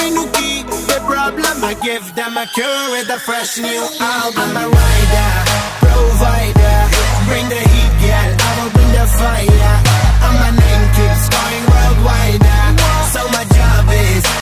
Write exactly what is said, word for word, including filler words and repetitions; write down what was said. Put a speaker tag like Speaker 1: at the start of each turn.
Speaker 1: new key. The problem I give them a cure with a fresh new album. I'm a rider,